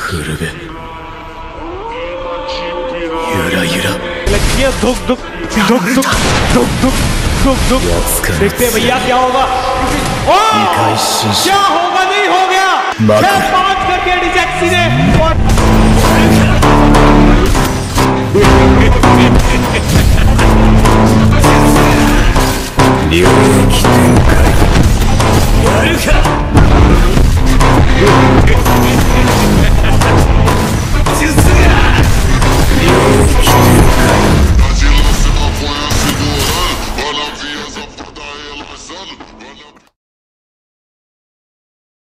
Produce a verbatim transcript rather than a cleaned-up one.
くるべゆらゆら लगती है धुक धुक धुक धुक धुक धुक धुक धुक देखते हैं भैया क्या होगा क्या होगा नहीं हो गया छह पांच करके डिजेक्सी ने 領域展開やるか